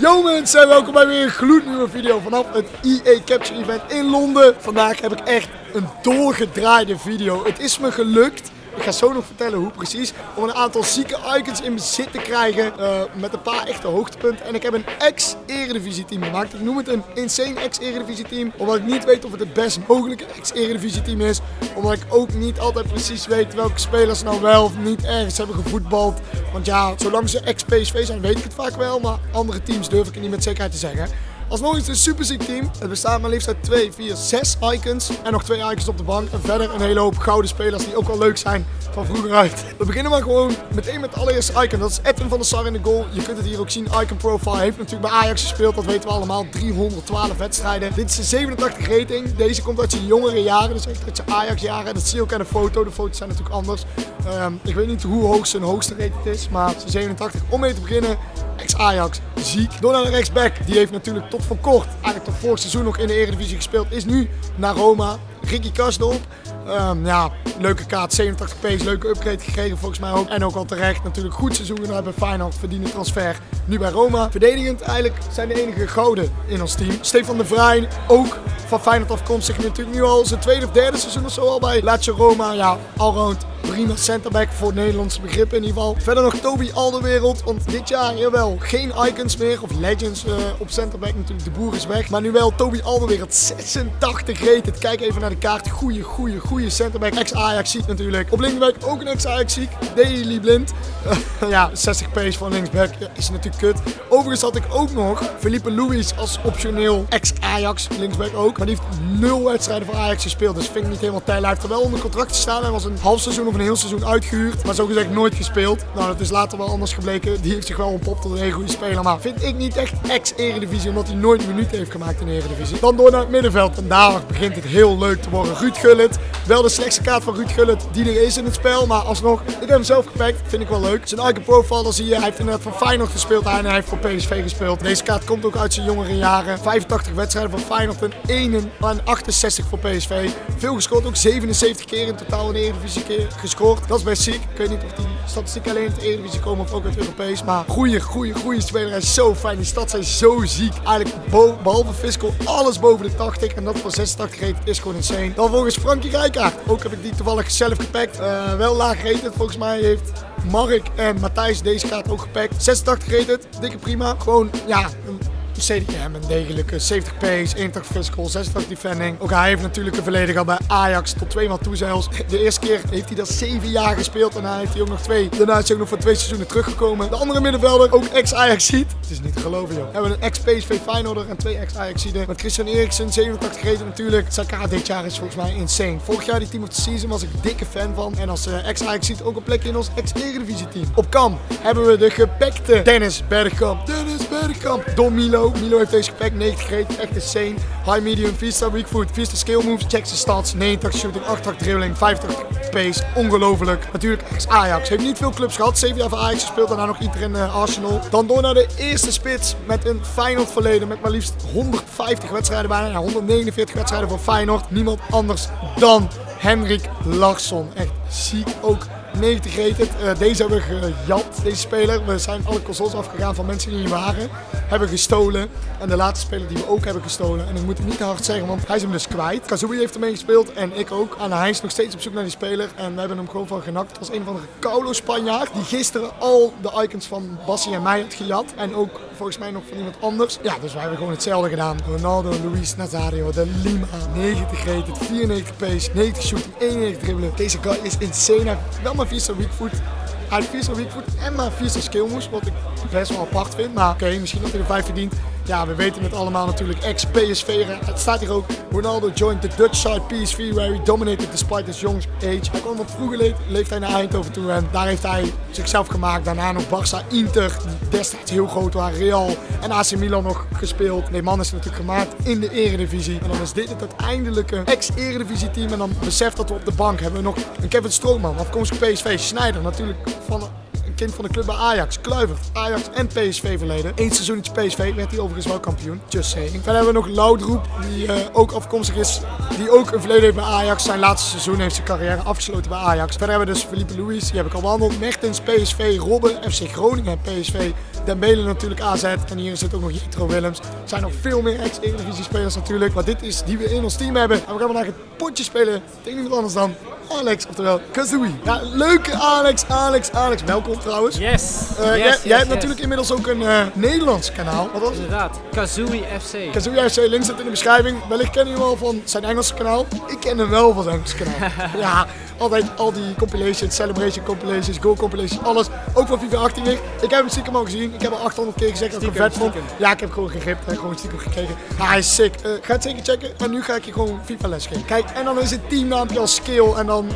Yo mensen, welkom bij weer een gloednieuwe video vanaf het EA Capture Event in Londen. Vandaag heb ik echt een doorgedraaide video. Het is me gelukt, ik ga zo nog vertellen hoe precies, om een aantal zieke icons in bezit te krijgen met een paar echte hoogtepunten. En ik heb een ex-Eredivisie team gemaakt. Ik noem het een insane ex-Eredivisie team, omdat ik niet weet of het het best mogelijke ex-Eredivisie team is. Omdat ik ook niet altijd precies weet welke spelers nou wel of niet ergens hebben gevoetbald. Want ja, zolang ze ex-PSV zijn weet ik het vaak wel, maar andere teams durf ik het niet met zekerheid te zeggen. Alsnog is het een super ziek team. Het bestaat maar liefst uit 2, 4, 6 icons. En nog 2 icons op de bank. En verder een hele hoop gouden spelers die ook wel leuk zijn van vroeger uit. We beginnen maar gewoon meteen met de allereerste icon. Dat is Edwin van der Sar in de goal. Je kunt het hier ook zien. Icon profile heeft natuurlijk bij Ajax gespeeld. Dat weten we allemaal. 312 wedstrijden. Dit is een 87 rating. Deze komt uit zijn jongere jaren. Dus echt uit zijn Ajax jaren. Dat zie je ook aan de foto. De foto's zijn natuurlijk anders. Ik weet niet hoe hoog zijn hoogste rating is. Maar zijn 87. Om mee te beginnen. Ex-Ajax, ziek. Door naar de rechtsback. Die heeft natuurlijk tot voor kort, eigenlijk tot vorig seizoen nog in de Eredivisie gespeeld. Is nu naar Roma. Ricky Karsdorp. Ja, leuke kaart, 87 pace, leuke upgrade gekregen volgens mij ook. En ook al terecht, natuurlijk goed seizoen gedaan bij Feyenoord, verdiende transfer. Nu bij Roma. Verdedigend eigenlijk zijn de enige gouden in ons team. Stefan de Vrij, ook van Feyenoord afkomstig, natuurlijk nu al zijn tweede of derde seizoen of zo al bij Lazio Roma. Ja, allround prima centerback voor Nederlandse begrippen in ieder geval. Verder nog Toby Alderweireld, want dit jaar jawel geen icons meer of legends op centerback. Natuurlijk de Boer is weg, maar nu wel Toby Alderweireld, 86 rated. Kijk even naar de kaart, goede centerback. Ex-Ajax ziek natuurlijk. Op linksback ook een ex-Ajax ziek, Daley Blind. Ja, 60 pace van linksback is natuurlijk kut. Overigens had ik ook nog Felipe Luis als optioneel ex-Ajax linksback ook. Maar die heeft 0 wedstrijden voor Ajax gespeeld, dus vind ik niet helemaal tijl. Hij heeft er wel onder contract gestaan. Hij was een half seizoen of een heel seizoen uitgehuurd, maar zogezegd nooit gespeeld. Nou, dat is later wel anders gebleken. Die heeft zich wel ontpopt tot een hele goede speler, maar vind ik niet echt ex-Eredivisie, omdat hij nooit minuten heeft gemaakt in de Eredivisie. Dan door naar het middenveld en daar begint het heel leuk te worden. Ruud Gullit, wel de slechtste kaart van Ruud Gullit die er is in het spel, maar alsnog, ik heb hem zelf gepakt, vind ik wel leuk. Zijn icon profile, dan zie je, hij heeft inderdaad van Feyenoord gespeeld en hij heeft voor PSV gespeeld. Deze kaart komt ook uit zijn jongere jaren. 85 wedstrijden van Feyenoord en 68 voor PSV. Veel gescoord, ook 77 keer in totaal in de Eredivisie gescoord. Dat is best ziek. Ik weet niet of die statistieken alleen uit de Eredivisie komen of ook uit Europees. Maar goede speler. Hij is zo fijn. Die stats zijn zo ziek. Eigenlijk behalve Fiscal alles boven de 80. En dat voor 86 rated is gewoon insane. Dan volgens Frankie Rijkaard. Ook heb ik die toevallig zelf gepakt. Wel laag rated. Volgens mij heeft Mark en Matthijs deze kaart ook gepakt. 86 rated. Dikke prima. Gewoon ja, CDM, een degelijke 70 pace, 81 physical, 86 defending. Ook hij heeft natuurlijk een verleden gehad bij Ajax, tot 2 maal toe zelfs. De eerste keer heeft hij dat 7 jaar gespeeld en hij heeft hij ook nog 2. Daarna is hij ook nog voor 2 seizoenen teruggekomen. De andere middenvelder, ook ex-Ajax-ziet. Het is niet te geloven joh. We hebben een ex-PSV Feyenoorder en 2 ex-Ajax-zieden. Met Christian Eriksen, 87 rated natuurlijk. Zijn kaart dit jaar is volgens mij insane. Vorig jaar die team of the season was ik dikke fan van. En als ex-Ajax-ziet ook een plekje in ons ex-Eredivisie team. Op kam hebben we de gepakte Dennis Bergkamp. Door Milo. Milo heeft deze gepakt, 90 rated, echt insane. High, medium, 4-star weak foot, 4-star skill moves, check zijn stats, 89 shooting, 88 dribbling, 85 pace, ongelooflijk. Natuurlijk ex-Ajax, heeft niet veel clubs gehad, 7 jaar voor Ajax gespeeld, daarna nog ieder in Arsenal. Dan door naar de eerste spits met een Feyenoord verleden, met maar liefst 150 wedstrijden bijna, ja, 149 wedstrijden voor Feyenoord. Niemand anders dan Henrik Larsson, echt ziek ook. 90 rated. Deze hebben we gejat, deze speler. We zijn alle consoles afgegaan van mensen die niet waren. Hebben gestolen. En de laatste speler die we ook hebben gestolen. En ik moet het niet te hard zeggen, want hij is hem dus kwijt. Kazoui heeft ermee gespeeld en ik ook. En hij is nog steeds op zoek naar die speler. En we hebben hem gewoon van genakt. Het was een van de Kaulo Spanjaard. Die gisteren al de icons van Bassie en mij had gejat. En ook volgens mij nog van iemand anders. Ja, dus wij hebben gewoon hetzelfde gedaan. Ronaldo, Luis Nazario, de Lima. 90 rated, 94 pace, 90 shooting, 91 dribbelen. Deze guy is insane. Hij heeft wel maar 4-star weak foot. Hij heeft 4-star weak foot en maar 4-star skill moves, wat ik best wel apart vind. Maar oké, misschien dat hij er 5 verdient. Ja, we weten het allemaal natuurlijk. Ex-PSV. Het staat hier ook. Ronaldo joined the Dutch side PSV where he dominated despite his young age. Hij kwam op vroege leeftijd naar Eindhoven toe en daar heeft hij zichzelf gemaakt. Daarna nog Barça, Inter, destijds heel groot waren, Real en AC Milan nog gespeeld. Nee, man is natuurlijk gemaakt in de Eredivisie. En dan is dit het uiteindelijke ex-Eredivisie team. En dan beseft dat we op de bank hebben nog een Kevin Strootman, afkomstig PSV, Sneijder natuurlijk van een kind van de club bij Ajax. Kluivert, Ajax en PSV verleden. Eén seizoentje PSV, werd hij overigens wel kampioen. Just saying. Verder hebben we nog Laudroep, die ook afkomstig is. Die ook een verleden heeft bij Ajax. Zijn laatste seizoen heeft zijn carrière afgesloten bij Ajax. Verder hebben we dus Philippe Louis, die heb ik al behandeld. Mertens, PSV, Robben, FC Groningen, PSV. Dembele natuurlijk AZ. En hier zit ook nog Jetro Willems. Er zijn nog veel meer ex-Eredivisie spelers natuurlijk. Maar dit is die we in ons team hebben. En we gaan vandaag het potje spelen tegen iemand anders dan Alex, oftewel Kazooie. Ja, leuke Alex. Welkom trouwens. Yes. Jij hebt natuurlijk inmiddels ook een Nederlands kanaal. Wat was het? Inderdaad, Kazooie FC. Kazooie FC, link zit in de beschrijving. Wellicht kennen jullie hem al van zijn Engelse kanaal. Ik ken hem wel van zijn Engelse kanaal. Ja, altijd al die compilations, celebration compilations, goal compilations, alles. Ook van FIFA 18 weer. Ik heb hem stiekem al gezien. Ik heb al 800 keer gezegd dat ik hem vet vond. Ja, ik heb gewoon gegript en gewoon stiekem gekregen. Ja, hij is sick. Ga het zeker checken. En nu ga ik je gewoon FIFA les geven. Kijk, en dan is het teamnaampje als skill. En dan,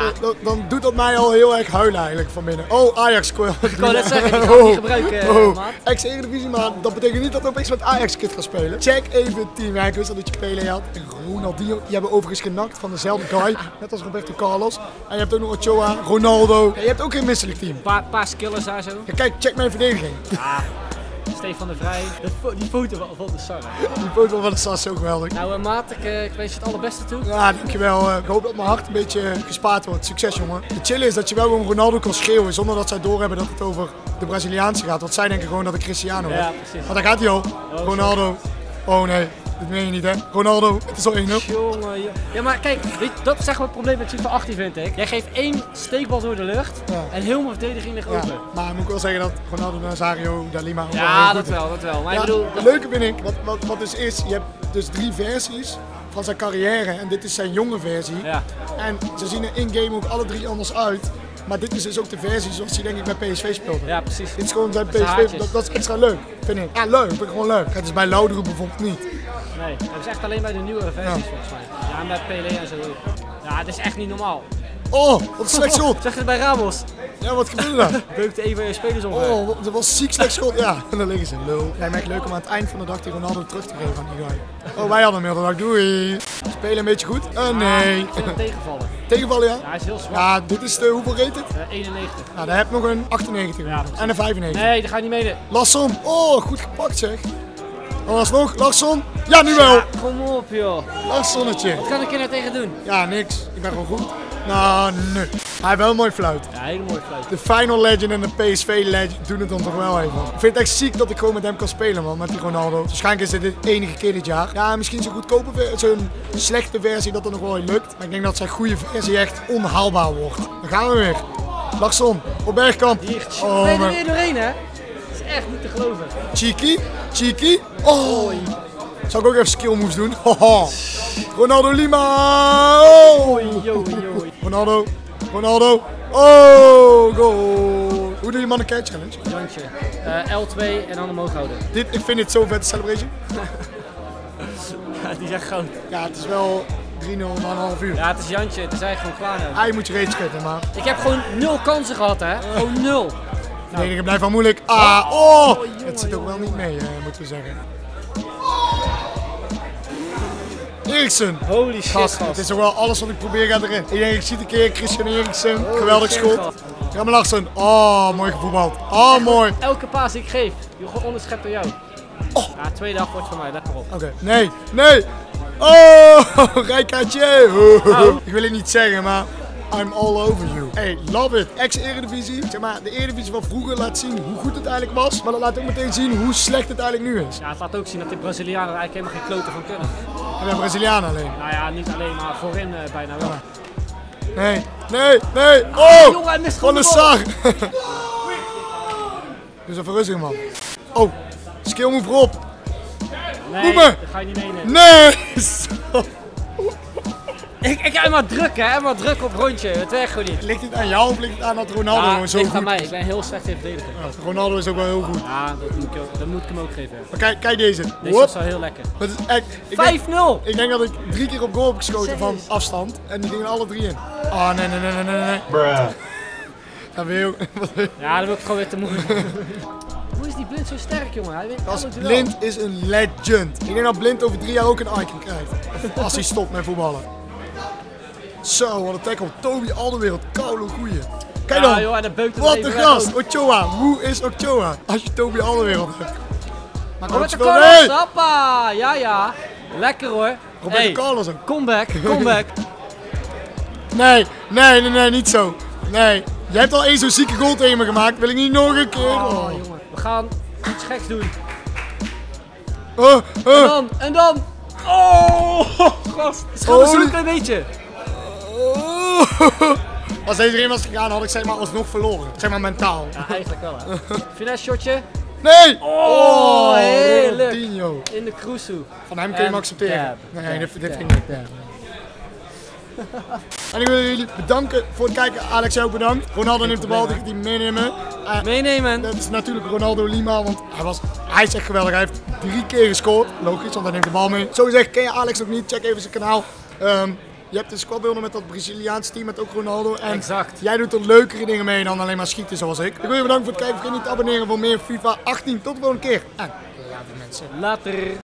dan doet dat mij al heel erg huilen eigenlijk van binnen. Oh, Ajax score. Ik kan net zeggen, die ga ik niet gebruiken, maat. Ex-Eredivisie, maar dat betekent niet dat we opeens met Ajax-kit gaan spelen. Check even het team. Ja, ik wist al dat je Pelé had. En Ronaldinho, die hebben overigens genakt van dezelfde guy. Net als Roberto Carlos. En je hebt ook nog Ochoa, Ronaldo. Ja, je hebt ook geen misselijk team. Een paar skillers daar zo. Ja, kijk, check mijn verdediging. Ja, Stefan de Vrij. Die foto van de Sarre. Die foto van de Sas is zo geweldig. Nou maat, ik wens je het allerbeste toe. Ja, dankjewel. Ik hoop dat mijn hart een beetje gespaard wordt. Succes, jongen. Het chillen is dat je wel gewoon Ronaldo kan schreeuwen zonder dat zij doorhebben dat het over de Braziliaanse gaat. Want zij denken gewoon dat ik Cristiano ben. Ja, precies. Maar daar gaat hij al. Ronaldo. Oh nee. Dat meen je niet, hè? Ronaldo, het is al 1-0. Jongen. Ja, maar kijk, dat is echt wel het probleem met FIFA 18, vind ik. Jij geeft één steekbal door de lucht en heel mijn verdediging ligt open. Maar moet ik wel zeggen dat Ronaldo Nazario, Dalima... Ja, dat wel. Maar ja, ik bedoel... Het leuke vind ik, wat dus is, je hebt dus 3 versies van zijn carrière en dit is zijn jonge versie. Ja. En ze zien er in-game ook alle 3 anders uit. Maar dit is dus ook de versie zoals hij denk ik bij PSV speelde. Ja, precies. Dit is gewoon zijn PSV, dat is extra leuk, vind ik. Ja, leuk, vind ik gewoon leuk. Het is bij Laudroep bijvoorbeeld niet. Nee, dat is echt alleen bij de nieuwere versies volgens mij. Ja, en bij Pelé en zo ook. Ja, het is echt niet normaal. Oh, wat een slecht schot. Zeg het bij Ramos. Ja, wat gebeurde daar? Beukte een van je spelers om. Oh, dat was ziek slecht schot. Ja, en dan liggen ze. Lul. Lijkt me echt leuk om aan het eind van de dag die Ronaldo terug te geven aan die guy. Oh, wij hadden hem heel de dag. Doei. Spelen een beetje goed? Nee. Ik vind hem tegenvallen. Tegenvallen, ja? Ja, hij is heel zwak. Ja, dit is de, hoeveel rated? 91. Nou, daar heb ik nog een 98 en een 95. Nee, dat ga je niet meenemen. Larsson. Oh, goed gepakt zeg. Oh, alsnog. Larsson. Ja, nu wel. Ja, kom op joh. Larssonnetje. Wat kan ik er nou tegen doen? Ja, niks. Ik ben gewoon goed. Nou, nee. Hij heeft wel een mooi fluit. Ja, hele mooie fluit. De Final Legend en de PSV Legend doen het dan toch wel even. Ik vind het echt ziek dat ik gewoon met hem kan spelen, man. Met die Ronaldo. Waarschijnlijk is dit de enige keer dit jaar. Ja, misschien zo'n goedkope versie, zo'n slechte versie dat er nog wel lukt. Maar ik denk dat zijn goede versie echt onhaalbaar wordt. Dan gaan we weer. Larsson, op Bergkamp. Hier, ben je er weer doorheen, hè? Dat is echt niet te geloven. Cheeky. Oh. Zal ik ook even skill moves doen? Haha. Ronaldo Lima. Oh. Ronaldo. Oh, goal. Hoe doe je man een catch challenge? Jantje. L2 en dan omhoog houden. Ik vind dit zo'n vette celebration. Ja, die is echt groot. Ja, het is wel 3-0 na een half uur. Ja, het is Jantje. Het is eigenlijk gewoon klaar nu. Hij moet je rage schieten, maar... Ik heb gewoon 0 kansen gehad, hè. Gewoon 0. Nee, ik blijf wel moeilijk. Oh! Het zit ook wel niet mee, moeten we zeggen. Eriksen. Holy shit, gast. Het is ook wel alles wat ik probeer gaat erin. Ik denk, ik zie het een keer Christian Eriksen. Geweldig schot. Ramon Larsson. Oh, mooi gevoetbald. Oh, mooi. Elke paas die ik geef, je gewoon onderschept door jou. Oh. Ja, tweede helft wordt voor mij. Lekker op. Oké. Nee. Oh, Rijkaatje. Oh. Ik wil het niet zeggen, maar... I'm all over you. Hey, love it. Ex-Eredivisie. Zeg maar, de Eredivisie van vroeger laat zien hoe goed het eigenlijk was. Maar dat laat ook meteen zien hoe slecht het eigenlijk nu is. Ja, het laat ook zien dat die Brazilianen er eigenlijk helemaal geen kloten van kunnen. En de Brazilianen alleen. Nou ja, niet alleen, maar voorin bijna wel. Ja. Nee. Oh! Jongen, hij mist van de Sar. Dus even rustig, man. Oh, skill move erop. Nee, dat ga je niet meenemen. Nee! Ik ga maar druk, hè? Maar druk op rondje. Het werkt gewoon niet. Ligt het aan jou of ligt het aan dat Ronaldo zo goed is? Het ligt aan mij. Ik ben heel slecht in verdedigen. Ja, Ronaldo is ook wel heel goed. Ja, dat moet ik hem ook geven. Maar kijk deze. Deze is wel heel lekker. 5-0! Ik denk dat ik 3 keer op goal heb geschoten van afstand. En die gingen alle 3 in. Oh, nee. Bruh. Dat wil je ook. Ja, dan wil ik gewoon weer te moeilijk. Hoe is die Blind zo sterk, jongen? Hij wint alles duel. Blind is een legend. Ik denk dat Blind over 3 jaar ook een icon krijgt. Als hij stopt met voetballen. Zo, wat een tackle. Toby Alderweireld, koude goeie. Kijk dan. Ja, joh, en dan beukt het Wat even een weg gast. ook. Ochoa. Hoe is Ochoa? Als je Toby Alderweireld hebt. Maar Roberto Carlos, Carlos, nee. hoppa. Ja, ja. Lekker hoor. Roberto Hey, Carlos ook. comeback, comeback. Nee, niet zo. Nee. Jij hebt al één zo'n zieke goal tegen me gemaakt. Wil ik niet nog een keer. Oh, jongen. We gaan iets geks doen. En dan. Oh, gast. Het scheelt Oh. zo'n klein beetje. Als deze erin was gegaan, had ik zeg maar alsnog verloren. Zeg maar mentaal. Ja, eigenlijk wel hè. Finesse shotje. Nee! Oh, heerlijk. Ronaldinho. In de cruisoe. Van hem kun je hem En accepteren. dab, Nee, dab, dit dab, vind ik niet. dab. En ik wil jullie bedanken voor het kijken. Alex, jij ook bedankt. Ronaldo neemt de bal, probleem, die meenemen. Meenemen. Dat is natuurlijk Ronaldo Lima, want hij is echt geweldig. Hij heeft 3 keer gescoord. Logisch, want hij neemt de bal mee. Zo gezegd, ken je Alex nog niet? Check even zijn kanaal. Je hebt een squadbeelden met dat Braziliaanse team, met ook Ronaldo. En Exact. jij doet er leukere dingen mee dan alleen maar schieten zoals ik. Ik wil je bedanken voor het kijken. Vergeet niet te abonneren voor meer FIFA 18. Tot de volgende keer. En later mensen. Later.